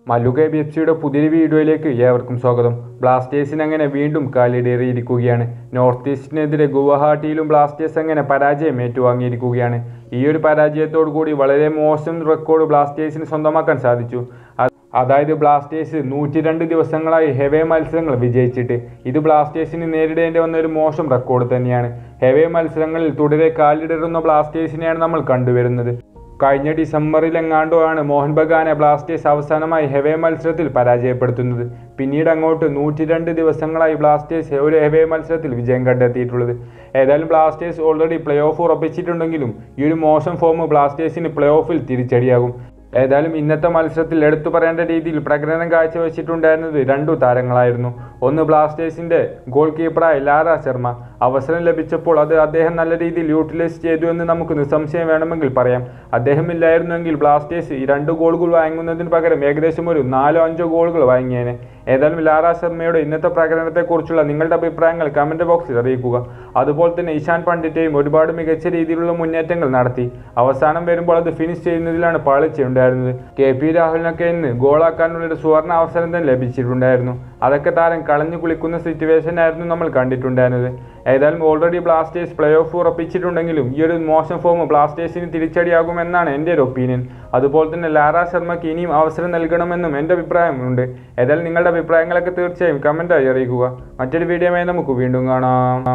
മല്ലുക BFCയുടെ പുതിയൊരു വീഡിയോയിലേക്ക് ഏവർക്കും സ്വാഗതം. ബ്ലാസ്റ്റേഴ്സിന് അങ്ങനെ വീണ്ടും കാലിടേറിയിരിക്കുകയാണ്. നോർത്ത് ഈസ്റ്റിനെതിരെ ഗുവാഹട്ടിയിലും ബ്ലാസ്റ്റേഴ്സ് അങ്ങനെ പരാജയം ഏറ്റുവാങ്ങിയിരിക്കുകയാണ്. ഈ ഒരു പരാജയത്തോടു കൂടി വളരെ മോശം റെക്കോർഡ് ബ്ലാസ്റ്റേഴ്സിന് സ്വന്തമാക്കാൻ സാധിച്ചു. അതായത് ബ്ലാസ്റ്റേഴ്സ് 102 ദിവസങ്ങളായി ഹെവേ മത്സരങ്ങൾ വിജയിച്ചിട്ട്. ഇത് ബ്ലാസ്റ്റേഴ്സിന് നേരിടേണ്ടി വന്ന ഒരു മോശം റെക്കോർഡ് തന്നെയാണ്. ഹെവേ മത്സരങ്ങളിൽ തുടരെ കാലിടറുന്ന ബ്ലാസ്റ്റേഴ്സിനെയാണ് നമ്മൾ കണ്ടുവരുന്നത്. കഴിഞ്ഞ ഡിസംബറിലെങ്ങാണ്ടോ ആണ് മോഹൻ ബഗാനെ ബ്ലാസ്റ്റേഴ്സ് അവസാനമായി ഹെവേ മത്സരത്തിൽ പരാജയപ്പെടുത്തുന്നത്. പിന്നീട് അങ്ങോട്ട് 102 ദിവസങ്ങളായി ബ്ലാസ്റ്റേഴ്സ് ഒരു ഹെവേ മത്സരത്തിൽ വിജയം കണ്ടെത്തിയിട്ടുള്ളത്. ഏതായാലും ബ്ലാസ്റ്റേഴ്സ് ഓൾറെഡി പ്ലേ ഓഫ് ഉറപ്പിച്ചിട്ടുണ്ടെങ്കിലും ഈ ഒരു മോശം ഫോം ബ്ലാസ്റ്റേഴ്സിന് പ്ലേ ഓഫിൽ തിരിച്ചടിയാകും. ഏതായാലും ഇന്നത്തെ മത്സരത്തിൽ എടുത്തു പറയേണ്ട രീതിയിൽ പ്രകടനം കാഴ്ചവെച്ചിട്ടുണ്ടായിരുന്നത് 2 താരങ്ങളായിരുന്നു. ഒന്ന് ബ്ലാസ്റ്റേഴ്സിൻ്റെ ഗോൾ കീപ്പറായ ലാറ ശർമ്മ. അവസരം ലഭിച്ചപ്പോൾ അദ്ദേഹം നല്ല രീതിയിൽ യൂട്ടിലൈസ് ചെയ്തു എന്ന് നമുക്ക് നിസ്സംശയം വേണമെങ്കിൽ പറയാം. അദ്ദേഹം ഇല്ലായിരുന്നെങ്കിൽ ബ്ലാസ്റ്റേഴ്സ് ഈ 2 ഗോളുകൾ വാങ്ങുന്നതിന് പകരം ഏകദേശം ഒരു 4-5 ഗോളുകൾ വാങ്ങിയേനെ. ഏതായാലും ലാറ ശർമ്മയുടെ ഇന്നത്തെ പ്രകടനത്തെക്കുറിച്ചുള്ള നിങ്ങളുടെ അഭിപ്രായങ്ങൾ കമൻറ്റ് ബോക്സിൽ അറിയിക്കുക. അതുപോലെ തന്നെ ഇഷാൻ പണ്ഡിറ്റയും ഒരുപാട് മികച്ച രീതിയിലുള്ള മുന്നേറ്റങ്ങൾ നടത്തി. അവസാനം വരുമ്പോൾ അത് ഫിനിഷ് ചെയ്യുന്നതിലാണ് പാളിച്ചുണ്ടായിരുന്നത്. KP രാഹുലിനൊക്കെ ഇന്ന് ഗോളാക്കാനുള്ളൊരു സുവർണ അവസരം തന്നെ ലഭിച്ചിട്ടുണ്ടായിരുന്നു. അതൊക്കെ താരം കളഞ്ഞു കുളിക്കുന്ന സിറ്റുവേഷൻ ആയിരുന്നു നമ്മൾ കണ്ടിട്ടുണ്ടായിരുന്നത്. ഏതായാലും ഓൾറെഡി ബ്ലാസ്റ്റേഴ്സ് പ്ലേ ഓഫ് ഉറപ്പിച്ചിട്ടുണ്ടെങ്കിലും ഈ ഒരു മോശം ഫോം ബ്ലാസ്റ്റേഴ്സിന് തിരിച്ചടിയാകുമെന്നാണ് എൻ്റെ ഒരു ഒപ്പീനിയൻ. അതുപോലെ തന്നെ ലാറ ശർമ്മയ്ക്ക് ഇനിയും അവസരം നൽകണമെന്നും എൻ്റെ അഭിപ്രായമുണ്ട്. ഏതായാലും നിങ്ങളുടെ അഭിപ്രായങ്ങളൊക്കെ തീർച്ചയായും കമൻറ്റായി അറിയിക്കുക. മറ്റൊരു വീഡിയോയുമായി നമുക്ക് വീണ്ടും കാണാം.